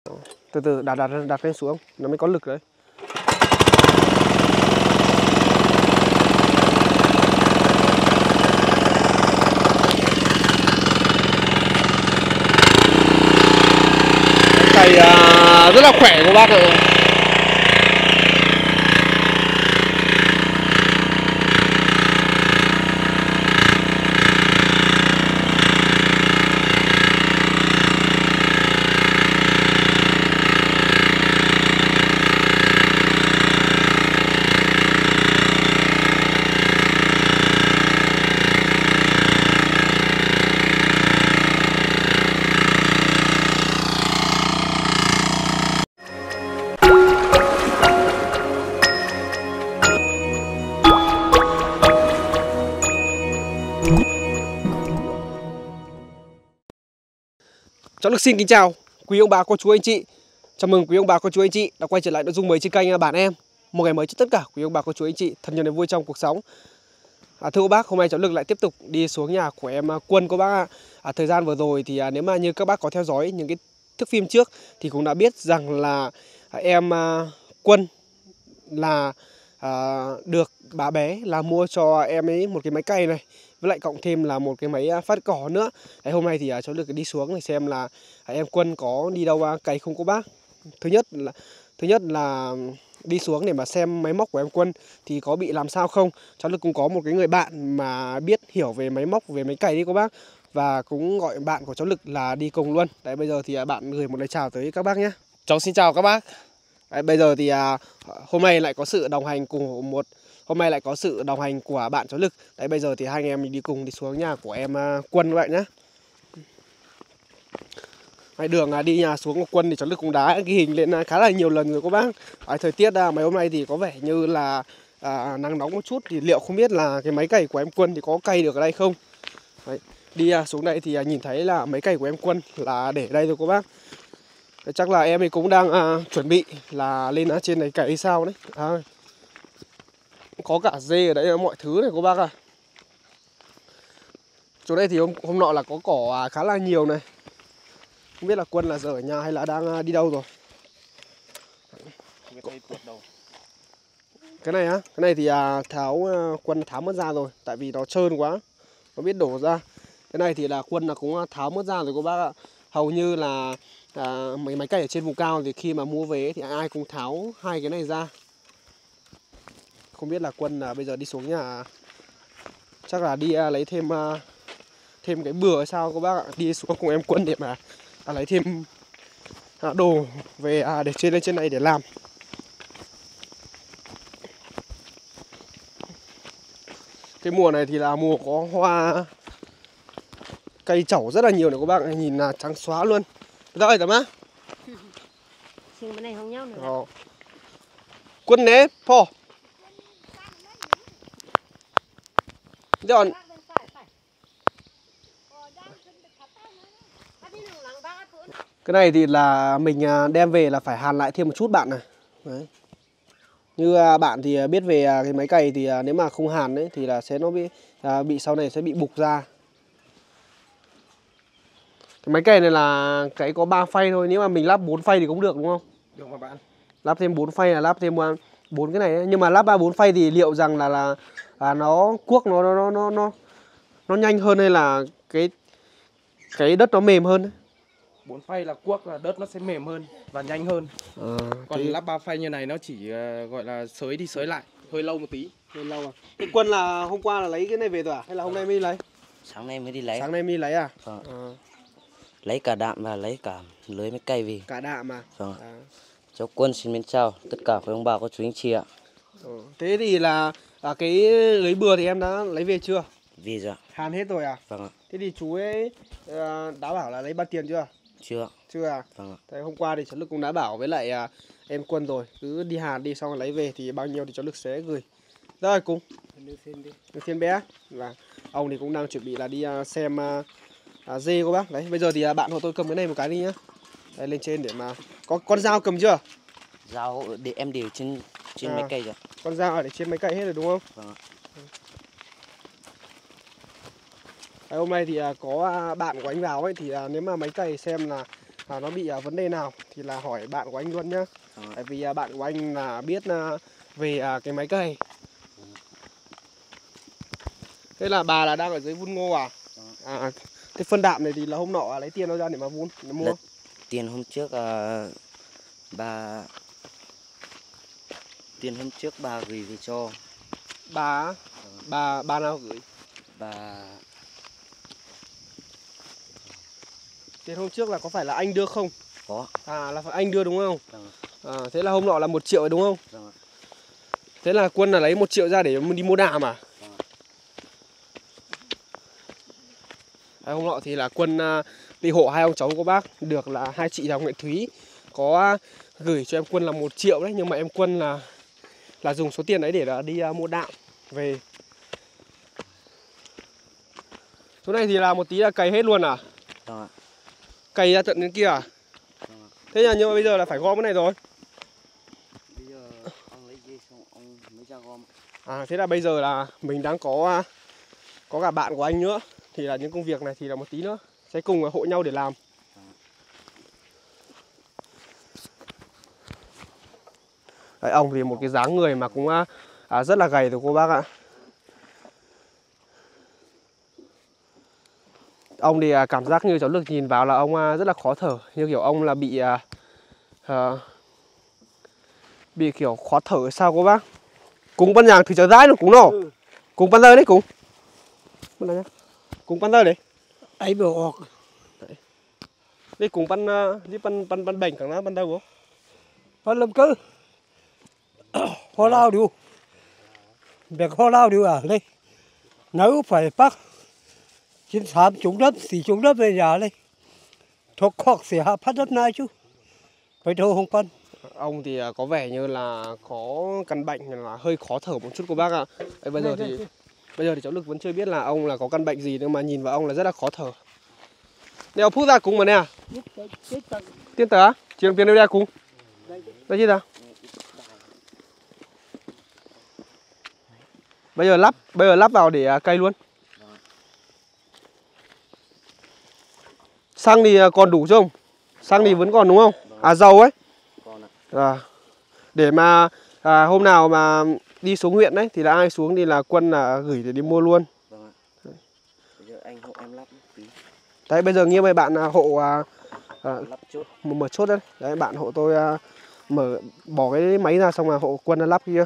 Từ từ đặt lên xuống nó mới có lực đấy. Cày rất là khỏe các bác ạ. Cháu Lực xin kính chào quý ông bà cô chú anh chị. Chào mừng quý ông bà cô chú anh chị đã quay trở lại nội dung mới trên kênh Bản Em. Một ngày mới cho tất cả quý ông bà cô chú anh chị thật nhiều niềm vui trong cuộc sống. Thưa các bác, hôm nay cháu Lực lại tiếp tục đi xuống nhà của em Quân các bác ạ. Thời gian vừa rồi thì nếu mà như các bác có theo dõi những cái thước phim trước thì cũng đã biết rằng là em Quân là được bà bé là mua cho em ấy một cái máy cày này, với lại cộng thêm là một cái máy phát cỏ nữa. Đấy, hôm nay thì cháu được đi xuống để xem là em Quân có đi đâu cày không cô bác. Thứ nhất là đi xuống để mà xem máy móc của em Quân thì có bị làm sao không. Cháu được cũng có một cái người bạn mà biết hiểu về máy móc, về máy cày đi cô bác, và cũng gọi bạn của cháu Lực là đi cùng luôn. Đấy, bây giờ thì bạn gửi một lời chào tới các bác nhé. Cháu xin chào các bác. Đấy, bây giờ thì hôm nay lại có sự đồng hành của bạn cháu Lực. Đấy, bây giờ thì hai anh em mình đi cùng đi xuống nhà của em Quân vậy nhé. Đấy, đường đi nhà xuống của Quân thì cháu Lực cũng đã ghi hình lên khá là nhiều lần rồi các bác. Đấy, thời tiết mấy hôm nay thì có vẻ như là nắng nóng một chút, thì liệu không biết là cái máy cày của em Quân thì có cày được ở đây không. Đấy, đi xuống đây thì nhìn thấy là máy cày của em Quân là để đây rồi các bác. Đấy, chắc là em ấy cũng đang chuẩn bị là lên trên này cày hay sao đấy. Có cả dê ở đây, mọi thứ này cô bác à. Chỗ đây thì hôm nọ là có cỏ khá là nhiều này. Không biết là Quân là giờ ở nhà hay là đang đi đâu rồi. Cái này cái này thì Quân tháo mất ra rồi, tại vì nó trơn quá, nó biết đổ ra. Cái này thì là Quân là cũng tháo mất ra rồi cô bác ạ. Hầu như là mấy máy cày ở trên vùng cao thì khi mà mua về thì ai cũng tháo hai cái này ra. Không biết là Quân là bây giờ đi xuống nhà, chắc là đi lấy thêm cái bừa hay sao các bác ạ. Đi xuống cùng em Quân để mà lấy thêm đồ về để lên trên này để làm. Cái mùa này thì là mùa có hoa cây trẩu rất là nhiều này các bác, nhìn là trắng xóa luôn. Rồi tầm á. Xin bên này không nhau nữa. Quân né phò. Rồi. Cái này thì là mình đem về là phải hàn lại thêm một chút bạn này. Đấy. Như bạn thì biết về cái máy cày thì nếu mà không hàn đấy thì là nó bị sau này sẽ bị bục ra. Cái máy cày này là cái có 3 phay thôi, nếu mà mình lắp 4 phay thì cũng được đúng không? Được mà bạn. Lắp thêm 4 phay là lắp thêm 4 cái này ấy. Nhưng mà lắp 4 phay thì liệu rằng là nó cuốc nó nhanh hơn hay là cái đất nó mềm hơn ấy? 4 phay là cuốc là đất nó sẽ mềm hơn và nhanh hơn. Còn lắp 3 phay như này nó chỉ gọi là xới đi xới lại, hơi lâu một tí. Hơi lâu à? Cái Quân là hôm qua là lấy cái này về rồi à? Hay là hôm nay mới lấy? Sáng nay mới đi lấy. Sáng nay mới lấy à? Lấy cả đạm và lấy cả lưới mới cày về. Cả đạm à? Vâng. Cháu Quân xin mến chào tất cả quý ông bà cô chú anh chị ạ. Thế thì là cái lưới bừa thì em đã lấy về chưa? Về rồi ạ. Hàn hết rồi à? Vâng ạ. Thế thì chú ấy đã bảo là lấy bao tiền chưa? Chưa. Chưa à? Vâng ạ. Thế hôm qua thì cháu Lực cũng đã bảo với lại em Quân rồi, cứ đi hàn đi xong rồi lấy về thì bao nhiêu thì cháu Lực sẽ gửi. Rồi cùng. Đưa xin bé. Và ông thì cũng đang chuẩn bị là đi xem dê cô bác. Đấy, bây giờ thì bạn hộ tôi cầm cái này một cái đi nhá. Đây, lên trên để mà có con dao cầm chưa? Dao để em để trên máy cày rồi. Con dao ở để trên máy cày hết rồi đúng không? Vâng ạ. Đấy, hôm nay thì có bạn của anh vào ấy thì nếu mà máy cày xem là nó bị vấn đề nào thì là hỏi bạn của anh luôn nhá. Tại vì bạn của anh là biết về cái máy cày. Thế là bà là đang ở dưới vun ngô à? Cái phân đạm này thì là hôm nọ lấy tiền đâu ra để mà vun, để mua? Tiền hôm trước bà gửi về cho. Bà nào gửi? Tiền hôm trước là có phải là anh đưa không? Có. Là phải anh đưa đúng không? Thế là hôm nọ là 1 triệu đúng không? Thế là Quân là lấy 1 triệu ra để đi mua đạm à? Hôm nọ thì là Quân đi hộ 2 ông cháu của bác được là 2 chị Hồng Nghệ Thúy có gửi cho em Quân là 1 triệu đấy, nhưng mà em Quân là dùng số tiền đấy để đi mua đạm về. Chỗ này thì là một tí là cày hết luôn à? Cày ra tận đến kia à? Thế nhưng mà bây giờ là phải gom cái này rồi. Bây giờ ông lấy dây xong ông mới ra gom. Thế là bây giờ là mình đang có cả bạn của anh nữa. Thì là những công việc này thì là một tí nữa sẽ cùng hộ nhau để làm. Đấy, ông thì một cái dáng người mà cũng rất là gầy rồi cô bác ạ. Ông thì cảm giác như cháu Lực nhìn vào là ông rất là khó thở. Như kiểu ông là bị kiểu khó thở hay sao cô bác. Cùng ban nhàng thì trở rãi nó cũng nổ. Cùng ban giờ đấy cũng. Cùng ban giờ đấy. Ấy bộ. Đây cùng ban bệnh càng nó ban đâu không? Ban lâm cơ. Hoa lao điu. Việc hoa lao điu à đây. Nếu phải bắt chín sám trúng đất thì trúng đất về nhà đây. Thuộc hoặc sẽ hạ phát đất này chứ. Phải đâu không phân. Ông thì có vẻ như là có căn bệnh là hơi khó thở một chút cô bác ạ. Bây giờ thì cháu Lực vẫn chưa biết là ông là có căn bệnh gì, nhưng mà nhìn vào ông là rất là khó thở. Nè phút ra cùng mà nè. Tiên tớ á? Trường tiền đâu ra cùng? Đây chứ nào? Bây giờ lắp vào để cây luôn. Xăng thì còn đủ không? Xăng thì vẫn còn đúng không? Dầu ấy. Để mà hôm nào mà đi xuống huyện đấy thì là ai xuống thì là Quân là gửi để đi mua luôn. Bây giờ anh hộ em lắp tí. Đấy bây giờ nghe mấy bạn hộ lắp chốt. mở chốt đấy. Đấy bạn hộ tôi bỏ cái máy ra xong là hộ Quân lắp kia.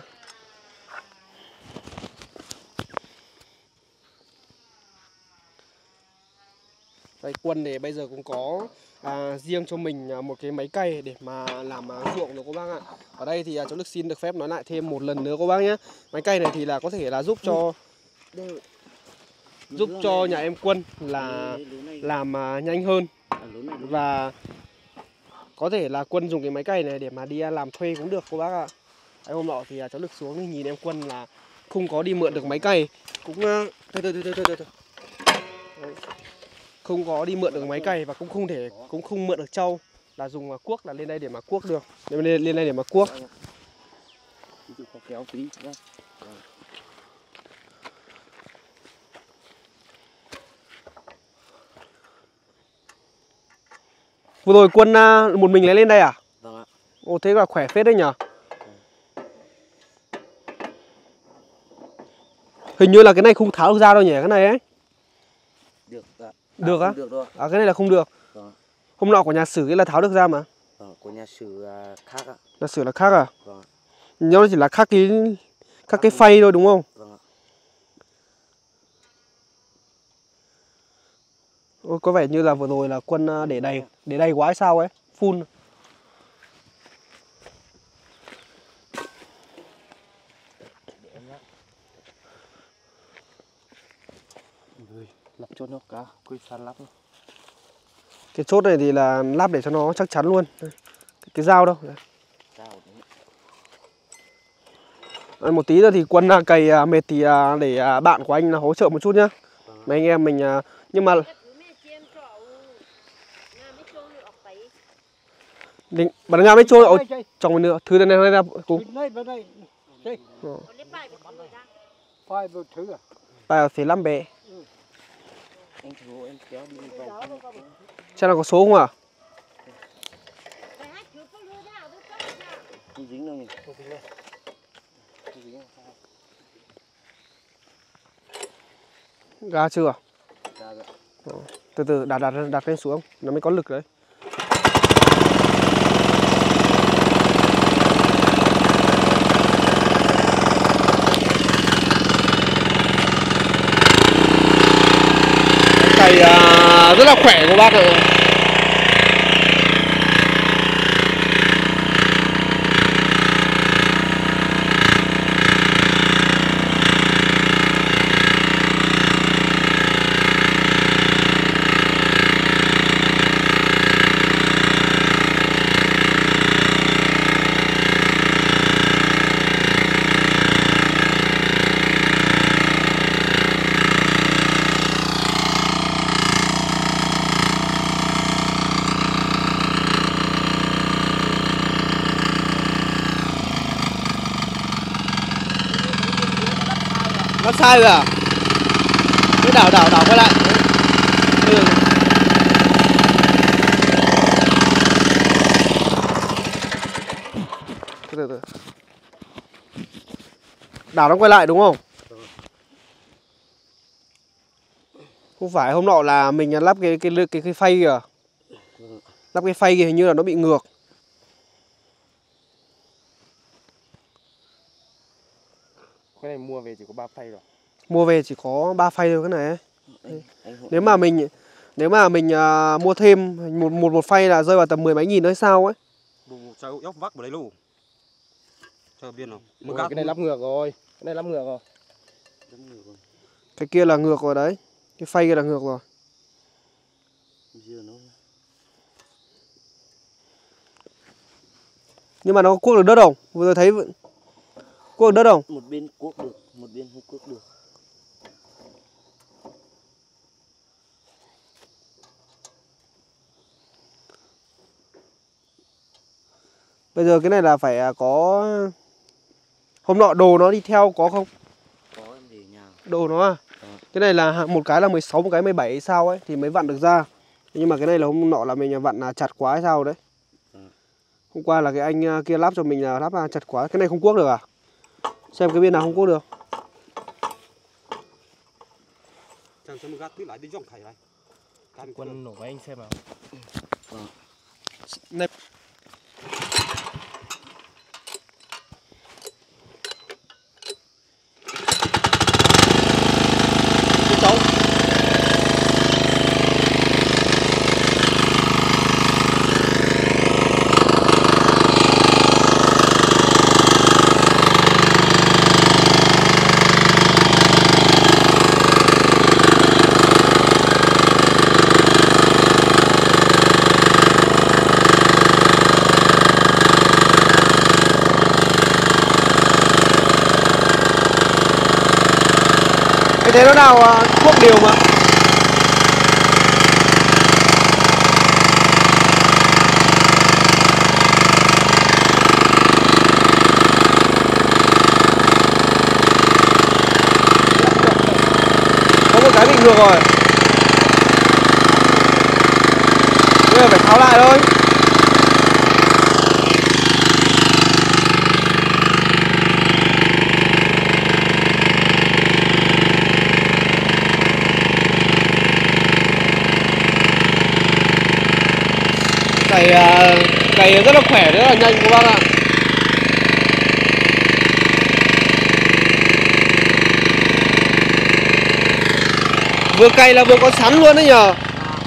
Đây Quân thì bây giờ cũng có riêng cho mình một cái máy cày để mà làm ruộng rồi cô bác ạ. Ở đây thì cháu Lực xin được phép nói lại thêm một lần nữa cô bác nhé. Máy cày này thì là có thể là giúp cho nhà em Quân là làm nhanh hơn. Và có thể là Quân dùng cái máy cày này để mà đi làm thuê cũng được cô bác ạ. Hôm nọ thì cháu Lực xuống nhìn em Quân là không có đi mượn được máy cày. Cũng không có đi mượn được máy cày và cũng không mượn được trâu, là dùng cuốc là lên đây để mà cuốc được, lên đây để mà cuốc. Vừa rồi Quân một mình lấy lên đây à? Vâng ạ. Ồ thế là khỏe phết đấy nhở. Hình như là cái này không tháo được ra đâu nhỉ, cái này ấy. Được ạ. Được á? Được rồi. Cái này là không được. Vâng. Hôm nọ của nhà Sử cái là tháo được ra mà. Của nhà Sử khác ạ. Nhà Sử là khác à? Vâng. Nó chỉ là khác cái phay thôi đúng không? Vâng ạ. Ôi, có vẻ như là vừa rồi là Quân để đầy quá hay sao ấy, phun. Lắp chốt nó cả, quy san lắp. Cái chốt này thì là lắp để cho nó chắc chắn luôn. Cái dao đâu? Một tí nữa thì Quân cày mệt thì để bạn của anh là hỗ trợ một chút nhá. Mấy anh em mình nhưng mà bạn nga mấy trôi trong mình nữa thứ này ra cũng phải thì 5 bể. Xem là có số không à? Không dính đâu nhỉ? Không dính đâu. Không dính đâu. Ga chưa? Ra rồi. Từ từ đặt lên xuống, nó mới có lực đấy. Cày rất là khỏe của bác ạ. Lắp sai rồi à? Cứ đảo quay lại. Từ. Đảo nó quay lại đúng không? Không phải hôm nọ là mình lắp cái phay kìa. Lắp cái phay kìa hình như là nó bị ngược. Cái này mua về chỉ có 3 phay rồi. Mua về chỉ có 3 phay thôi cái này. Nếu mà mình mua thêm một phay là rơi vào tầm 10 mấy nghìn đấy sao ấy. Đủ sao ốc vác vào đấy luôn. Cho biên không? Cái này lắp ngược rồi. Cái này lắp ngược rồi. Cái kia là ngược rồi đấy. Cái phay kia là ngược rồi. Nhưng mà nó cuốc được đất không? Vừa rồi thấy cuốc được đất không? Một bên cuốc được, một bên không cuốc được. Bây giờ cái này là phải có. Hôm nọ đồ nó đi theo có không? Có em để nhà. Đồ nó à? Cái này là một cái là 16, một cái 17 hay sao ấy thì mới vặn được ra. Nhưng mà cái này là hôm nọ là mình vặn chặt quá hay sao đấy. Hôm qua là cái anh kia lắp cho mình là lắp chặt quá. Cái này không cuốc được à? Xem cái bên nào không cuốc được. Chẳng cho mình gạt tí lại đi dòng thầy này. Quân nổ với anh xem nào. Này. Cháu. Thế nó nào thuốc điều mà. Có một cái bị ngược rồi. Bây giờ phải tháo lại thôi. Cày rất là khỏe, rất là nhanh các bác ạ. Vừa cày là vừa có sắn luôn đấy nhờ.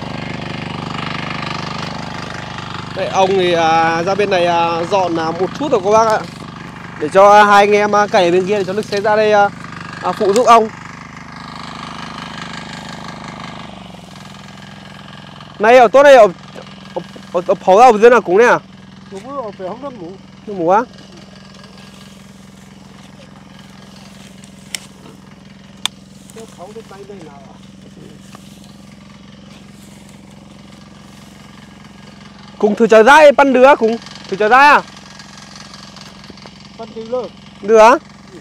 Đây, ông thì ra bên này dọn một chút rồi các bác ạ. Để cho hai anh em cày ở bên kia để cho Đức sẽ ra đây phụ giúp ông. Này ở tốt này ở phấu ở dưới nào cũng nè. Đúng rồi, phải không mũ. Mũ á? Cái phấu cái tay đây nào. Cùng thử chờ dai pan đứa cùng thử chờ dai à? Pan đi luôn. Được á?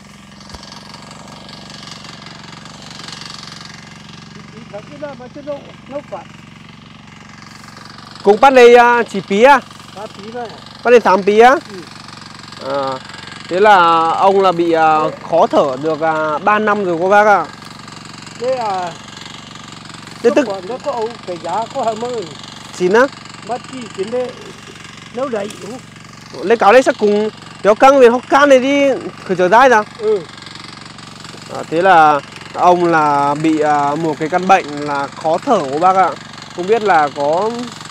Cái đó mà chứ đâu nó phải. Cùng pan này chỉ pí á? 3 tí này. Pan này 3 pí á? Thế là ông là bị khó thở được 3 năm rồi cô bác ạ. Đấy à. Thế tức nó có ông cái giá có 20. xin á. Mất chi kiến đấy. Nếu đấy đúng. Lấy cáo lấy sắc cùng kéo căng lên hốc can này đi khởi trở dai ra. Thế là ông là bị một cái căn bệnh là khó thở của bác ạ. Không biết là có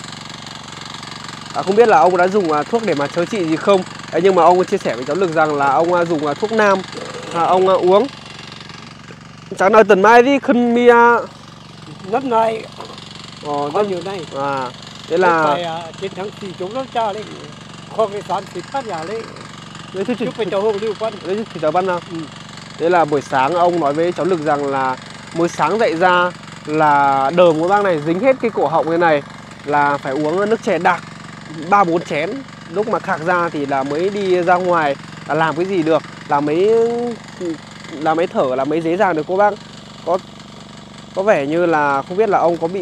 không biết là ông đã dùng thuốc để mà chữa trị gì không. Đấy, nhưng mà ông chia sẻ với cháu Lực rằng là ông dùng thuốc nam ông uống. Cháu nói tuần mai đi khăn mi Năm nay bao nhiêu này. Thế là phải chiến thắng thì chúng nó cha lên. Không cái sản thì phát nhà lên. đấy thì Chứ phải cháu hông lưu phân. đấy thì cháu Văn nào. Thế là buổi sáng ông nói với cháu Lực rằng là mới sáng dậy ra là đờm của bác này dính hết cái cổ họng như này, là phải uống nước chè đặc 3-4 chén. Lúc mà khạc ra thì là mới đi ra ngoài là làm cái gì được, là mới thở, là mới dễ dàng được cô bác. Có vẻ như là không biết là ông có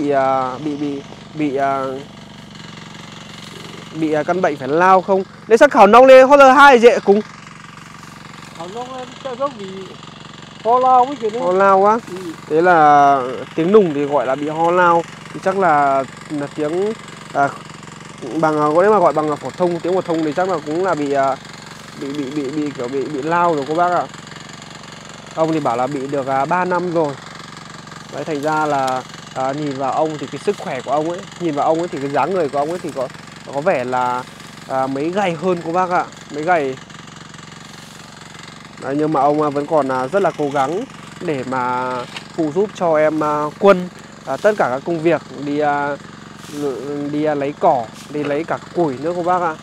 bị căn bệnh phải lao không. Lấy sắc khảo nông lên ho giờ hai dễ cùng. Khảo nông lên cho giống bị ho lao với chuyện Ho lao á. Thế là tiếng nùng thì gọi là bị ho lao, thì chắc là tiếng bằng nếu mà gọi bằng phổ thông, tiếng phổ thông thì chắc là cũng là bị kiểu bị lao rồi cô bác ạ. Ông thì bảo là bị được 3 năm rồi. Đấy, thành ra là nhìn vào ông thì cái sức khỏe của ông ấy, nhìn vào ông ấy thì cái dáng người của ông ấy thì có vẻ là mấy gầy hơn cô bác ạ, mấy gầy. Đấy, nhưng mà ông vẫn còn rất là cố gắng để mà phụ giúp cho em Quân tất cả các công việc, đi lấy cỏ, đi lấy cả củi nữa cô bác ạ.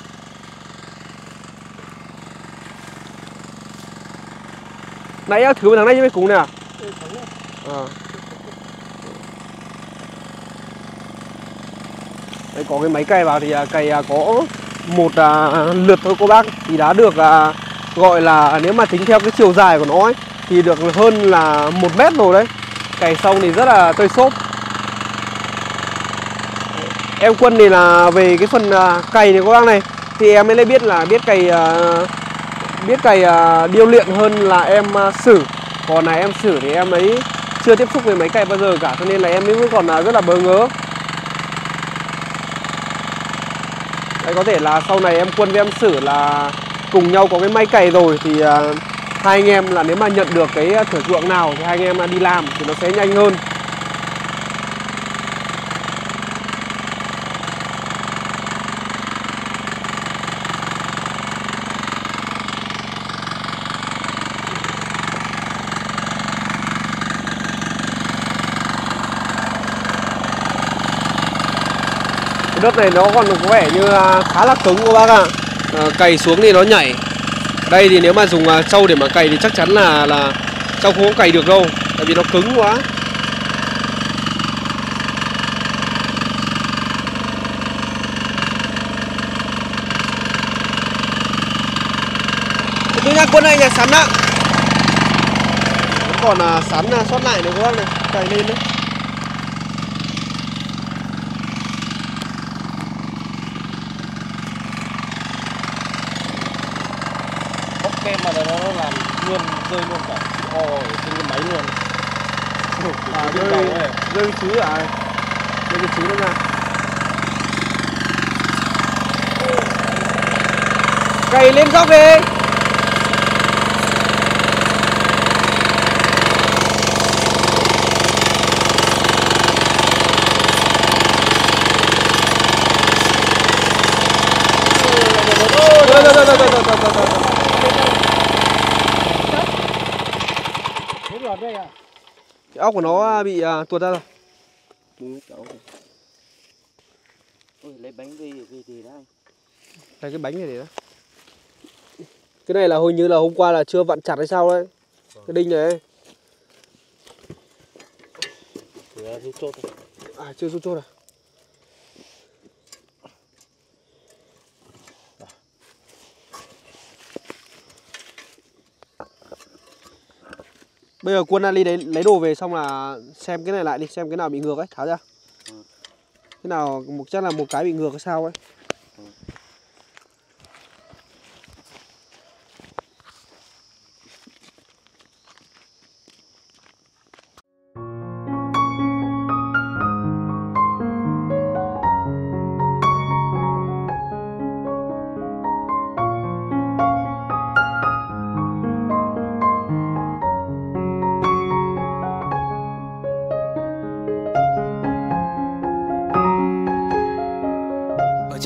Nãy thử thằng này với cùng nè. Đấy, có cái máy cày vào thì cày có một lượt thôi cô bác, thì đã được gọi là nếu mà tính theo cái chiều dài của nó ấy, thì được hơn là 1 mét rồi đấy. Cày xong thì rất là tơi xốp. Em Quân thì là về cái phần cày này cô bác này, thì em mới biết là biết cày điêu luyện hơn là em Sử. Còn là em Sử thì em ấy chưa tiếp xúc với máy cày bao giờ cả, cho nên là em ấy còn rất là bỡ ngỡ. Đấy, có thể là sau này em Quân với em Sử là cùng nhau có cái máy cày rồi thì hai anh em là nếu mà nhận được cái thửa ruộng nào thì hai anh em đi làm thì nó sẽ nhanh hơn. Đất này nó còn có vẻ như khá là cứng các bác ạ. Cày xuống thì nó nhảy. Đây thì nếu mà dùng trâu để mà cày thì chắc chắn là trâu không có cày được đâu, tại vì nó cứng quá. Từ nhà Quân này nhà sắn ạ. Còn sắn sót lại nữa các bác này, cày lên đấy. Kem mà nó làm luôn rơi luôn cả o trên cái máy luôn. Rơi chứ à? Rơi cái chứ đó ra. Cày lên góc đi. Cái ốc của nó bị tuột ra rồi. Ôi, lấy bánh về thì đấy. Đây cái bánh này để đó. Cái này là hình như là hôm qua là chưa vặn chặt hay sao đấy. Cái đinh này. Chưa rút chốt à? Bây giờ Quân đi lấy đồ về xong là xem cái này lại đi, xem cái nào bị ngược ấy, tháo ra. Cái nào chắc là một cái bị ngược hay sao ấy.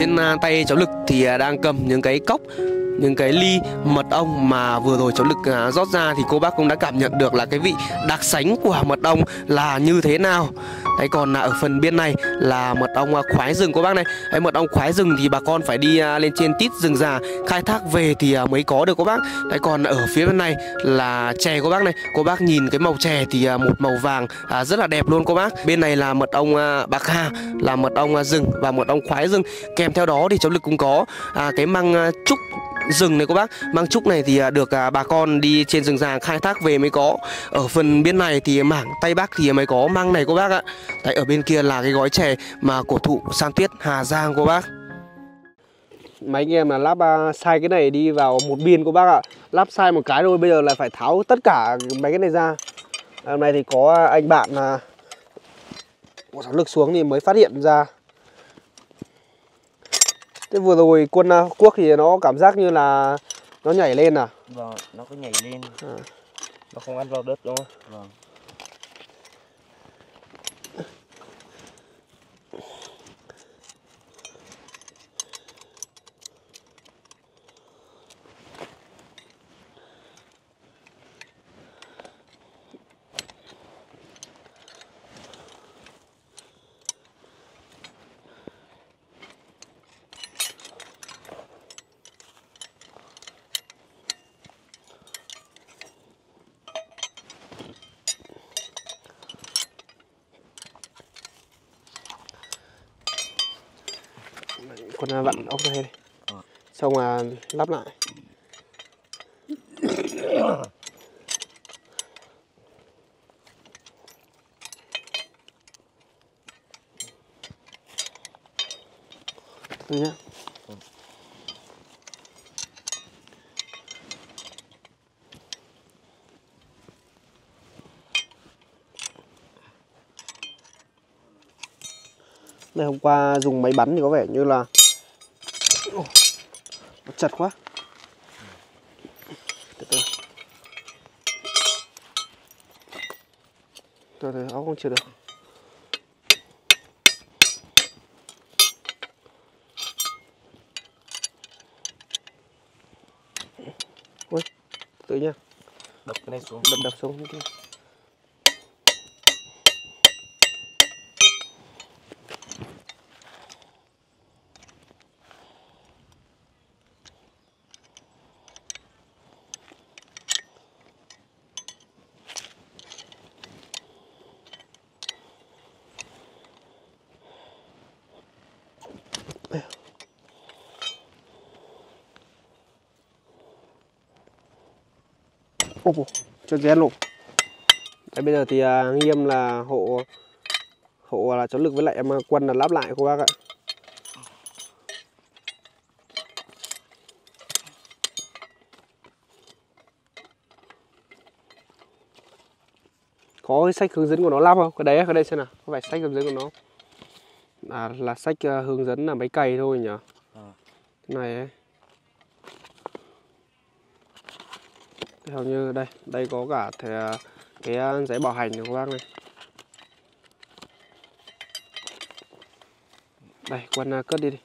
trên tay cháu Lực thì đang cầm những cái cốc, những cái ly mật ong mà vừa rồi cháu Lực rót ra, thì cô bác cũng đã cảm nhận được là cái vị đặc sánh của mật ong là như thế nào. Đấy, còn ở phần bên này là mật ong khoái rừng cô bác này. Đấy, mật ong khoái rừng thì bà con phải đi lên trên tít rừng già khai thác về thì mới có được cô bác. Đấy, còn ở phía bên này là chè cô bác này. Cô bác nhìn cái màu chè thì một màu vàng rất là đẹp luôn cô bác. Bên này là mật ong bạc hà, là mật ong rừng và mật ong khoái rừng. Kèm theo đó thì cháu Lực cũng có cái măng trúc rừng này cô bác. Măng trúc này thì được bà con đi trên rừng già khai thác về mới có. Ở phần bên này thì mảng Tây Bắc thì mới có măng này cô bác ạ. Đấy, ở bên kia là cái gói chè mà cổ thụ San Tuyết Hà Giang cô bác. Mấy anh em là lắp sai cái này đi vào một biên cô bác ạ. Lắp sai một cái thôi, bây giờ là phải tháo tất cả mấy cái này ra. Hôm nay thì có anh bạn của cháu Lực xuống thì mới phát hiện ra. Thế vừa rồi quân cuốc thì nó cảm giác như là nó nhảy lên à? Vâng, nó có nhảy lên. Nó không ăn vào đất đúng không? Vâng. Con vặn ốc này đây. Xong là lắp lại. Từ nhá. Đây, hôm qua dùng máy bắn thì có vẻ như là nó chặt quá. Từ từ. Từ từ, ốc không chưa được. Ui, từ nha. Đập cái này xuống. Đập xuống cái kia. Ồ, cho rén luôn. Đấy, bây giờ thì Nghiêm là hộ là cháu Lực với lại em Quân là lắp lại cô bác ạ. Có cái sách hướng dẫn của nó lắp không? Cái đây xem nào, có phải sách hướng dẫn của nó không? Là sách hướng dẫn là máy cày thôi nhỉ? Cái này ấy. Theo như đây có cả cái giấy bảo hành của các bác này. Đây, Quân cất đi.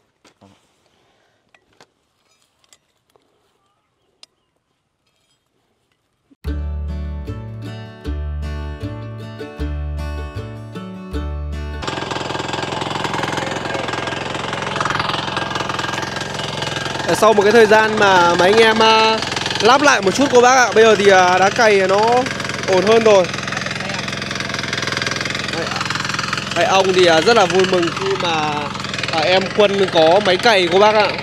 Sau một cái thời gian mà mấy anh em lắp lại một chút cô bác ạ, bây giờ thì đá cày nó ổn hơn rồi. Đây, ông thì rất là vui mừng khi mà em Quân có máy cày cô bác ạ.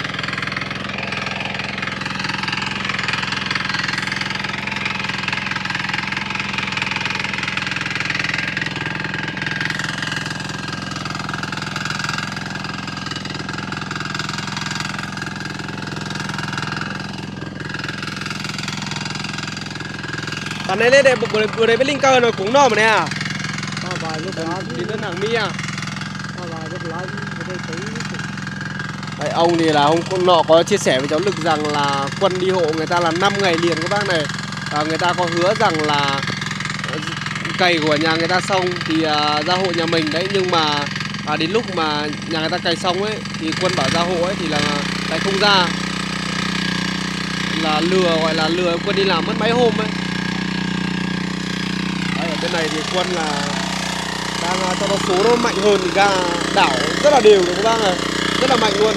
Bạn này lên đây bữa đấy với Linh Cơ rồi cũng nọ mà nè à? Đi đến hàng mi à? Đấy, ông thì là ông nọ có chia sẻ với cháu Lực rằng là Quân đi hộ người ta là 5 ngày liền các bác này. Người ta có hứa rằng là cày của nhà người ta xong thì ra hộ nhà mình đấy, nhưng mà đến lúc mà nhà người ta cày xong ấy thì Quân bảo ra hộ ấy thì là lại không ra, là lừa, gọi là lừa Quân đi làm mất mấy hôm ấy. Đấy, ở bên này thì Quân là đang cho nó số nó mạnh hơn thì ra đảo rất là đều rồi các bác này, rất là mạnh luôn.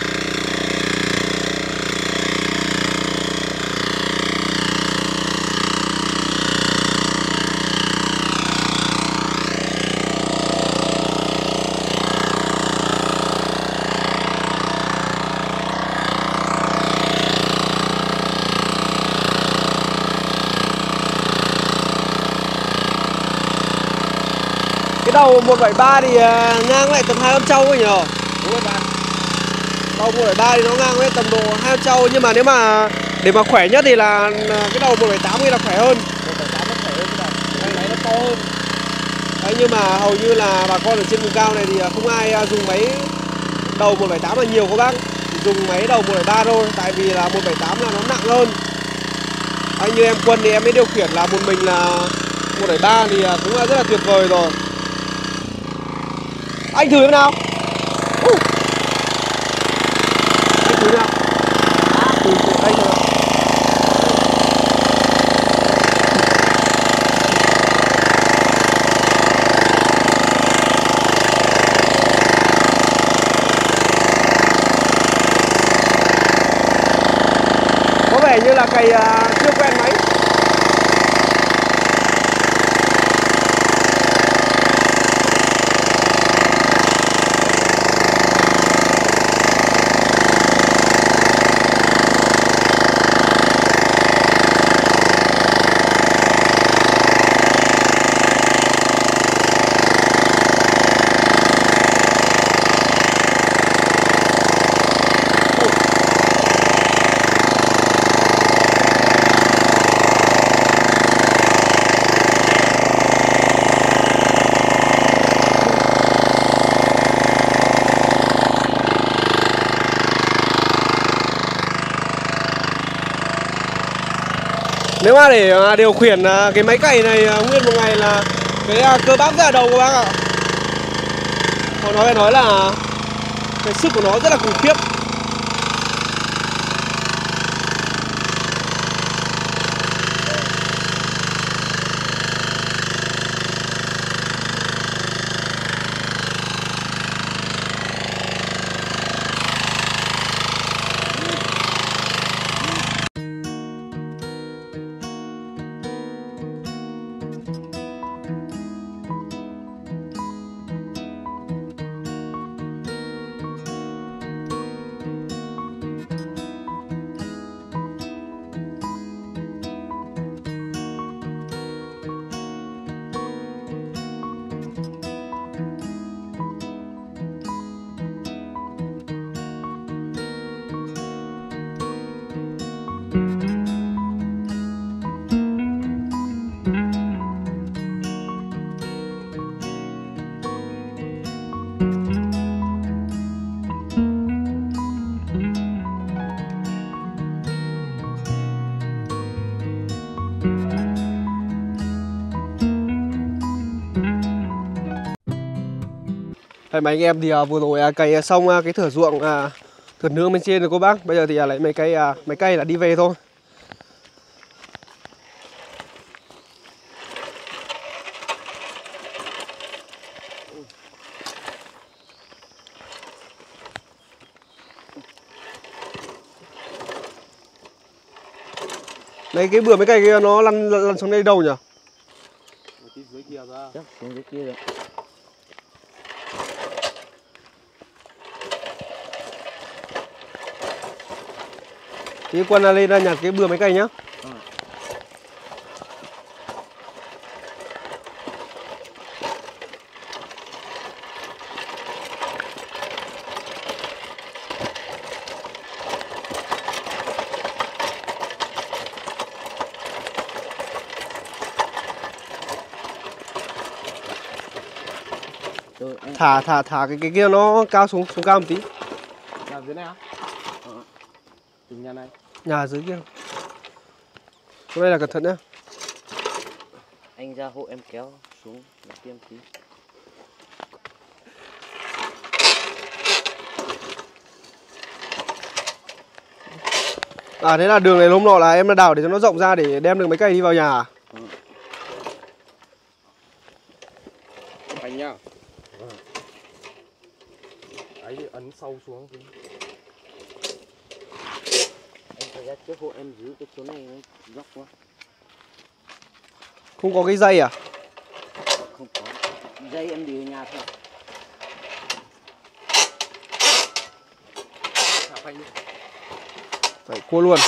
Cái đầu 173 thì ngang lại tầm 2 con trâu ấy nhờ. Đúng rồi bạn. Đầu 173 thì nó ngang với tầm độ 2 con trâu, nhưng mà nếu mà để mà khỏe nhất thì là cái đầu 178 kia là khỏe hơn. 178 nó khỏe hơn các bạn. Cái máy nó to hơn. Đấy, nhưng mà hầu như là bà con ở trên vùng cao này thì không ai dùng máy đầu 178 là nhiều các bác. Chỉ dùng máy đầu 173 thôi, tại vì là 178 là nó nặng hơn. Đấy, như em Quân thì em mới điều khiển là một mình là 173 thì cũng là rất là tuyệt vời rồi. Anh thử em nào. Anh thử nào. Thử anh nào. Có vẻ như là cày chưa quen máy. Nếu mà để điều khiển cái máy cày này nguyên một ngày là cái cơ bắp rất là đầu các bác ạ. Họ nói là cái sức của nó rất là khủng khiếp. Mấy anh em thì vừa rồi cày xong cái thửa ruộng, thửa nương bên trên rồi cô bác. Bây giờ thì lấy mấy cây là đi về thôi. Đấy, cái bừa mấy cây kia nó lăn xuống đây đâu nhỉ? Dưới kia ra. Chắc xuống dưới kia rồi. Thì Quân lên nhặt cái bừa mấy cây nhá. Thả cái kia nó cao xuống cao một tí. Nhà dưới này á? Từ nhà này. Nhà dưới kia. Chỗ đây là cẩn thận nhá. Anh ra hộ em kéo xuống một tí. À thế là đường này hôm nọ là em đã đào để cho nó rộng ra để đem được mấy cây đi vào nhà à? Anh nhá. Ấy ấn sâu xuống tí. Em phải ra trước hộ em giữ cái chỗ này nó dốc quá. Không có cái dây à? Không có. Dây em đi ở nhà thôi. Thả phanh đi. Phải cua luôn.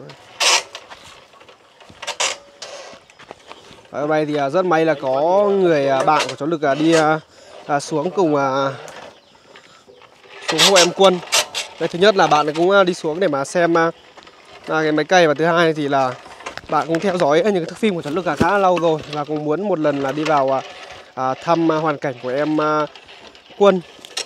Hôm nay thì rất may là có người bạn của cháu Lực đi xuống cùng xuống hộ em Quân. Đây, thứ nhất là bạn cũng đi xuống để mà xem cái máy cày, và thứ hai thì là bạn cũng theo dõi những cái thước phim của cháu Lực khá là lâu rồi và cũng muốn một lần là đi vào thăm hoàn cảnh của em Quân.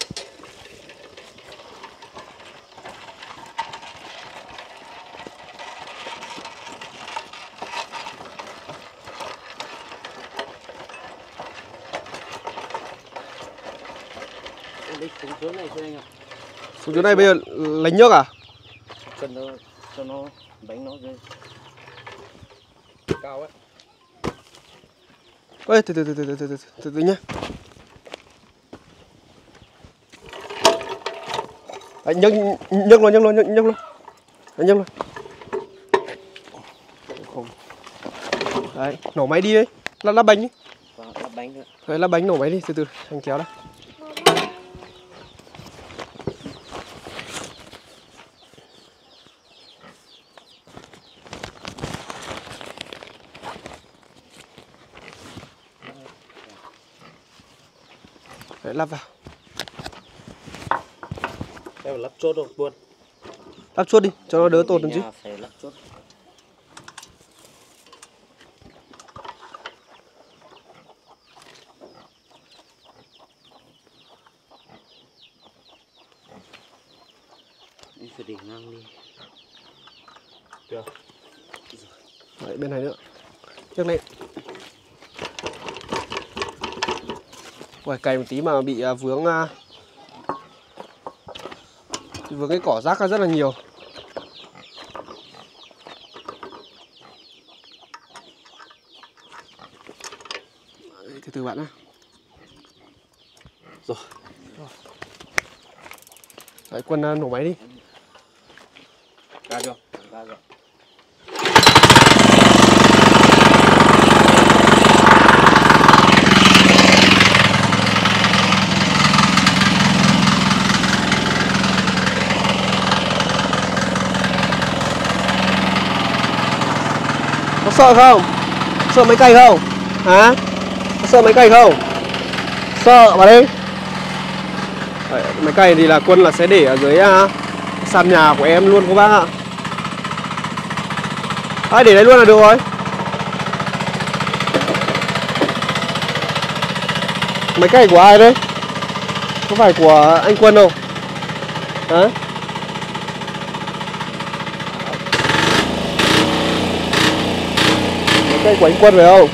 Em đi xuống chỗ này thôi anh ạ. Xuống chỗ này bây giờ lấy nước à? Cần nó cho nó bánh nó rơi. Cao ấy. Ôi, từ từ nhá. Đấy, nhấc luôn. Đấy, nhấc luôn. Đấy, nổ máy đi đấy. Lắp bánh đi. Vâng, lắp bánh nữa. Đấy, lắp bánh nổ máy đi, từ từ, anh kéo đây. Đấy, lắp vào. Em lắp chốt rồi buồn. Lắp chốt đi, cho nó đỡ tột hơn chứ. Phải lắp chốt. Em phải để ngang đi. Được. Đấy, bên này nữa. Trước lên. Ui, cày một tí mà bị vướng cái cỏ rác rất là nhiều. Đấy, từ từ bạn ạ. Rồi. Đấy, Quân nổ máy đi. Ra chưa? Ra rồi. Có sợ không? Sợ máy cày không? Hả? Có sợ máy cày không? Sợ vào đây. Đấy, máy cày thì là Quân là sẽ để ở dưới sàn nhà của em luôn các bác ạ. Đấy, để đấy luôn là được rồi. Máy cày của ai đấy? Có phải của anh Quân không? Hả? Cây của anh Quân phải không?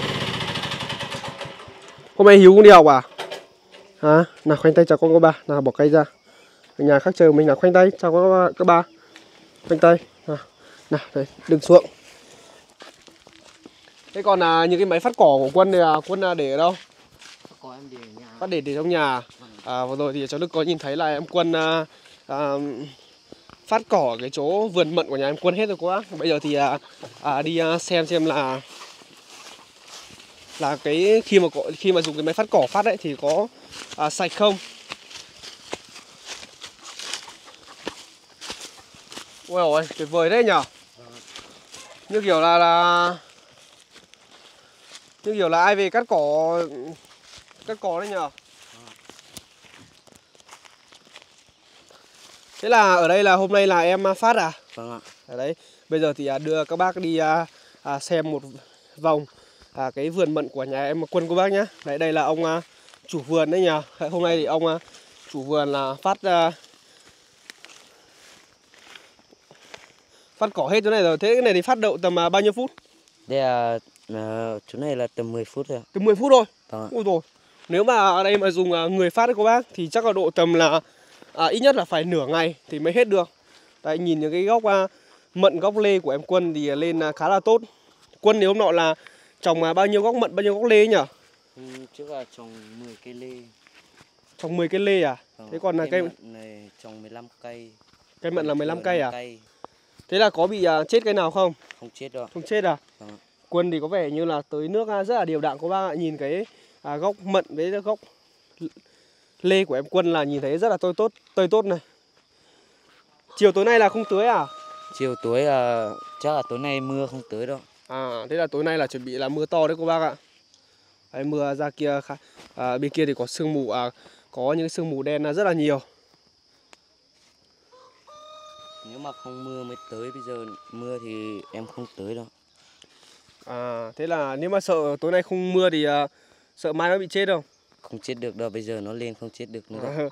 Hôm nay Hiếu cũng đi học à? Hả? Nào khoanh tay chào con ba. Nào bỏ cây ra. Ở nhà khác chờ mình là khoanh tay chào các ba. Khoanh tay. Nào đây, đừng xuống. Thế còn những cái máy phát cỏ của Quân thì Quân để ở đâu? Có em để ở nhà. Phát để trong nhà. Vừa rồi thì cháu Đức có nhìn thấy là em Quân phát cỏ ở cái chỗ vườn mận của nhà em Quân hết rồi cô bác. Bây giờ thì đi xem là cái khi mà dùng cái máy phát cỏ phát ấy thì có sạch không. Ôi ôi, tuyệt vời đấy nhở. Như kiểu là ai về cắt cỏ đấy nhở. Thế là ở đây là hôm nay là em phát à? Vâng ạ. Ở đấy, bây giờ thì đưa các bác đi xem một vòng cái vườn mận của nhà em Quân cô bác nhé. Đấy, đây là ông chủ vườn đấy nhờ. Hôm nay thì ông chủ vườn là phát cỏ hết chỗ này rồi. Thế cái này thì phát đậu tầm bao nhiêu phút? Đây là chỗ này là tầm 10 phút thôi ạ. Tầm 10 phút thôi. Vâng ạ. Ôi rồi. Nếu mà ở đây mà dùng người phát đấy cô bác thì chắc là độ tầm là ít nhất là phải nửa ngày thì mới hết được. Đấy, nhìn những cái gốc mận gốc lê của em Quân thì lên khá là tốt. Quân thì hôm nọ là trồng bao nhiêu gốc mận, bao nhiêu gốc lê nhỉ? Trước là trồng 10 cây lê. Trồng 10 cây lê à? Thế còn là cây mận này trồng 15 cây. Cây mận là 15 cây à? Cây. Thế là có bị chết cây nào không? Không chết đâu. Không chết à? Quân thì có vẻ như là tưới nước rất là đều đặn các bác ạ. Nhìn cái gốc mận với gốc lê của em Quân là nhìn thấy rất là tươi tốt này. Chiều tối nay là không tưới à? Chiều tối chắc là tối nay mưa không tưới đâu. À, thế là tối nay là chuẩn bị là mưa to đấy cô bác ạ. Đấy, mưa ra kia bên kia thì có sương mù, có những sương mù đen rất là nhiều. Nếu mà không mưa mới tưới, bây giờ mưa thì em không tưới đâu. À, thế là nếu mà sợ tối nay không mưa thì sợ mai nó bị chết không? Không chết được đâu, bây giờ nó lên không chết được nữa đâu.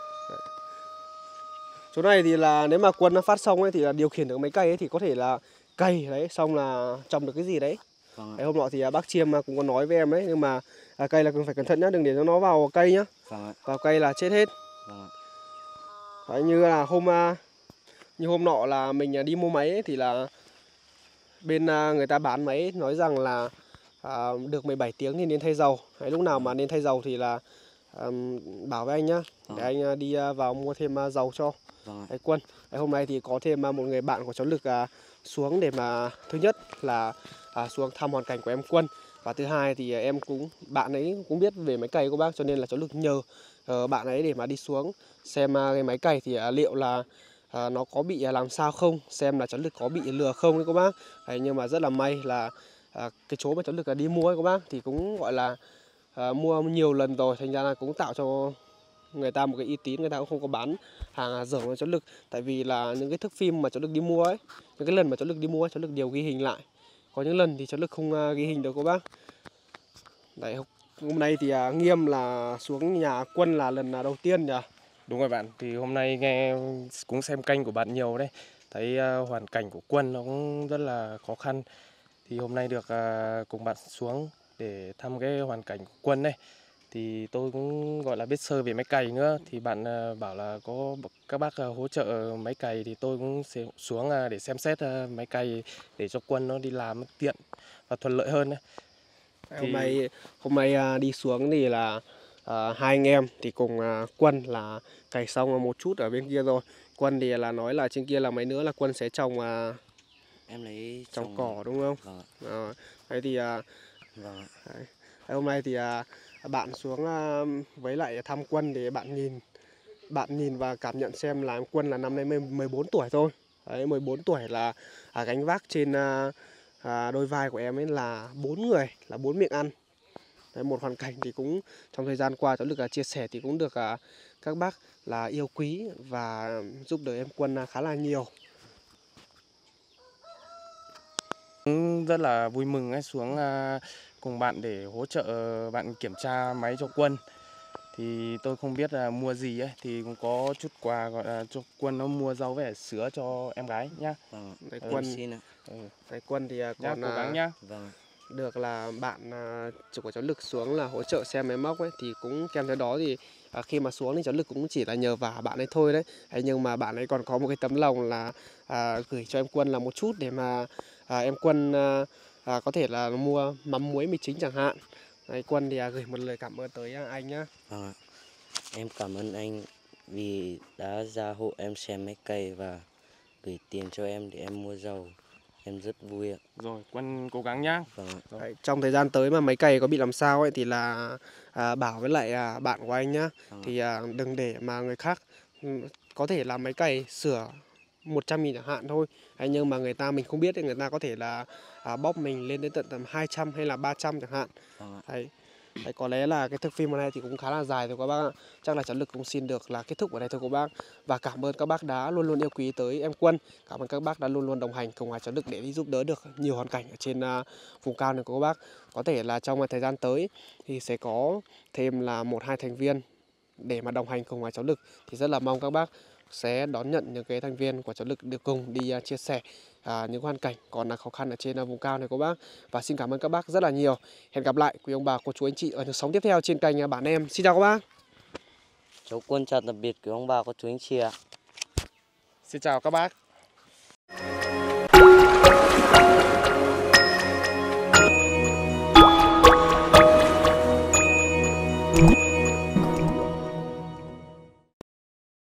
Chỗ này thì là nếu mà Quân nó phát xong ấy thì là điều khiển được mấy cây ấy thì có thể là cày đấy, xong là trồng được cái gì đấy. Đấy, hôm nọ thì bác Chiêm cũng có nói với em đấy, nhưng mà cây là cũng phải cẩn thận nhá, đừng để cho nó vào cây nhá. Vào cây là chết hết. Đấy, như là hôm nọ là mình đi mua máy ấy, thì là bên người ta bán máy nói rằng là được 17 tiếng thì nên thay dầu. Đấy, lúc nào mà nên thay dầu thì là bảo với anh nhá, để anh đi vào mua thêm dầu cho. Đấy, Quân. Đấy, hôm nay thì có thêm một người bạn của cháu Lực xuống để mà thứ nhất là xuống thăm hoàn cảnh của em Quân, và thứ hai thì bạn ấy cũng biết về máy cày của bác, cho nên là cháu Lực nhờ bạn ấy để mà đi xuống xem cái máy cày thì liệu là nó có bị làm sao không, xem là cháu Lực có bị lừa không đấy các bác. Đấy, nhưng mà rất là may là cái chỗ mà cháu Lực đi mua ấy các bác thì cũng gọi là mua nhiều lần rồi, thành ra là cũng tạo cho người ta một cái uy tín, người ta cũng không có bán hàng dởm cho cháu Lực. Tại vì là những cái thước phim mà cháu Lực đi mua ấy, những cái lần mà cháu Lực đi mua cháu Lực đều ghi hình lại, có những lần thì cháu Lực không ghi hình được các bác. Đấy, hôm nay thì Nghiêm là xuống nhà Quân là lần đầu tiên nhỉ? Đúng rồi bạn, thì hôm nay nghe cũng xem kênh của bạn nhiều đấy, thấy hoàn cảnh của Quân nó cũng rất là khó khăn, thì hôm nay được cùng bạn xuống để thăm cái hoàn cảnh của Quân này. Thì tôi cũng gọi là biết sơ về máy cày nữa, thì bạn bảo là có các bác hỗ trợ máy cày, thì tôi cũng sẽ xuống để xem xét máy cày để cho Quân nó đi làm tiện và thuận lợi hơn. Hôm nay đi xuống thì là hai anh em thì cùng Quân là cày xong một chút ở bên kia rồi. Quân thì là nói là trên kia là mấy nữa là Quân sẽ trồng Em lấy trồng cỏ đúng không? Vâng. Đấy thì Vâng. đấy. Hôm nay thì bạn xuống với lại thăm Quân để bạn nhìn và cảm nhận xem là em Quân là năm nay 14 tuổi thôi. Đấy, 14 tuổi là gánh vác trên đôi vai của em ấy là 4 người, là 4 miệng ăn. Đấy, một hoàn cảnh thì cũng trong thời gian qua cháu Lực chia sẻ thì cũng được các bác là yêu quý và giúp đỡ em Quân khá là nhiều. Rất là vui mừng ấy, xuống cùng bạn để hỗ trợ bạn kiểm tra máy cho Quân. Thì tôi không biết là mua gì ấy, thì cũng có chút quà gọi là cho Quân nó mua rau với sữa cho em gái nhá. Đấy, Quân thì còn cố gắng nhá. được là bạn chủ của cháu Lực xuống là hỗ trợ xem máy móc ấy, thì cũng kèm theo đó thì khi mà xuống thì cháu Lực cũng chỉ là nhờ vả bạn ấy thôi đấy. Nhưng mà bạn ấy còn có một cái tấm lòng là gửi cho em Quân là một chút để mà em Quân có thể là mua mắm muối mì chính chẳng hạn. Đấy, Quân thì gửi một lời cảm ơn tới anh nhá. Em cảm ơn anh vì đã ra hộ em xem máy cày và gửi tiền cho em để em mua dầu. Em rất vui ạ. Rồi, Quân cố gắng nhá. Đấy, trong thời gian tới mà máy cày có bị làm sao ấy thì là bảo với lại bạn của anh nhá. Thì đừng để mà người khác có thể là máy cày sửa 100.000 chẳng hạn thôi. Nhưng mà mình không biết thì người ta có thể là bóp mình lên đến tầm 200 hay là 300 chẳng hạn. Đấy, có lẽ là cái thước phim hôm nay thì cũng khá là dài rồi các bác ạ. Chắc là cháu Lực cũng xin được là kết thúc ở đây thôi các bác. Và cảm ơn các bác đã luôn luôn yêu quý tới em Quân. Cảm ơn các bác đã luôn luôn đồng hành cùng cháu Lực để đi giúp đỡ được nhiều hoàn cảnh ở trên vùng cao này của các bác. Có thể là trong thời gian tới thì sẽ có thêm là 1-2 thành viên để mà đồng hành cùng cháu Lực. Thì rất là mong các bác sẽ đón nhận những cái thành viên của cháu Lực được cùng đi chia sẻ những hoàn cảnh còn là khó khăn ở trên vùng cao này các bác. Và xin cảm ơn các bác rất là nhiều. Hẹn gặp lại quý ông bà, cô chú anh chị ở những sóng tiếp theo trên kênh Bản Em. Xin chào các bác. Cháu Quân chào tạm biệt quý ông bà, cô chú anh chị ạ. Xin chào các bác.